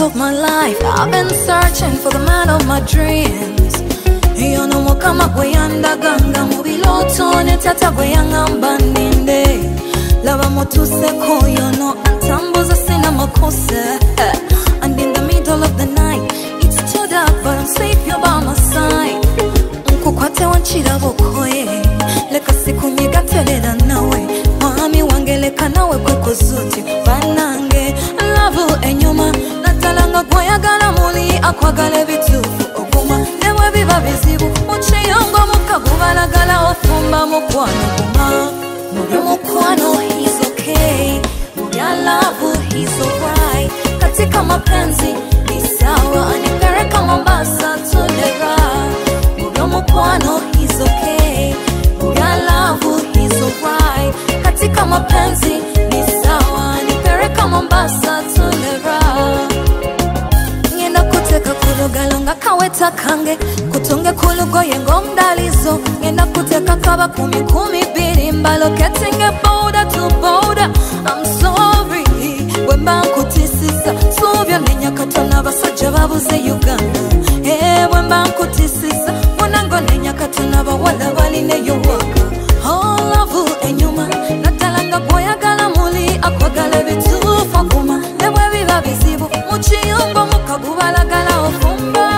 of my life. I've been searching for the man of my dreams. You know kama kweyanda ganga mubiloto ne tata kweyanga mbandinde. Lava motuse koyo no antambuza sina makosa. And in the middle of the night, it's too dark but I'm safe, you're by my side. Nkukwate wanchira bokoye, leka siku nyigatelera nawe. Mami wangeleka nawe kweko zuti banange. Love enyuma natalanga kwayagala muli akwagale bitufu okuma. Newe biba bizibu uchiyongo mukagubalagala ofumba mukwano kuma. Mubya mukwano he's okay, mubya love he's alright. Katika mapenzi ni sawa, anipeleka Mombasa tulera. Mubya mukwano he's okay, mubya love he's alright. Katika mapenzi ni sawa, anipeleka Mombasa tulera. Ngenda kuteka kulugalonga kaweta kange, kutunge kulugoye ngomdalizo. Ngenda kuteka kaba kumi biri mbalo ketinge boda to boda. I'm sorry wemba nkutisisa subya nenya katona basajja babuze Uganda. Wemba nkutisisa munango nenya katona bawala baline yowaka. Oh love enyuma natalanga kwayagala muli akwagala bitufa kuma. Newe biba bizibu muchiyongo mukagubalagala ofumba.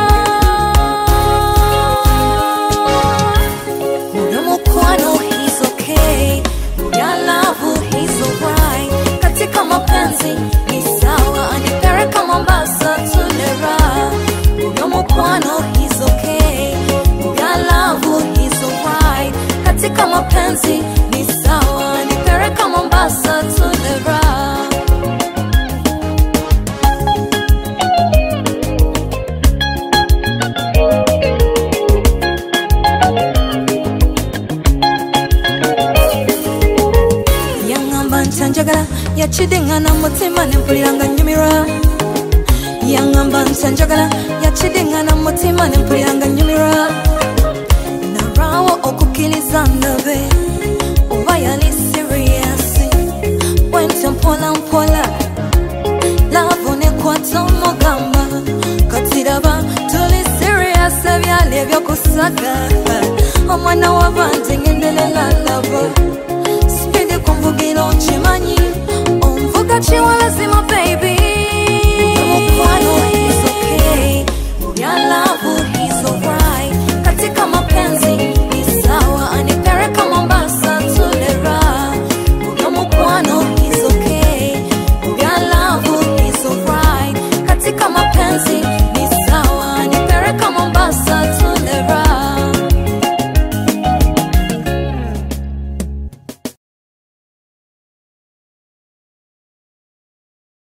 Mubya mukwano he's okay, mubya love he's alright. Katika mapenzi ni sawa, anipeleka Mombasa tulera. Mubya mukwano he's okay, mubya love he's alright. Katika mapenzi ni sawa, anipeleka Mombasa tulera. Nsanjagala yachidengana mutima nempuliranga nyumira. Yangamba nsanjagala yachidengana mutima nempuliranga nyumira. Narawo okukiriza ndabe oba yali serious. Wente mpola mpola love nekwata omugamba. Katiraba tuli serious ebyali ebyokusaga. Omwana w'abantu ngendelela love. Kumvugilo chimanyi omvuga chiwalazima baby.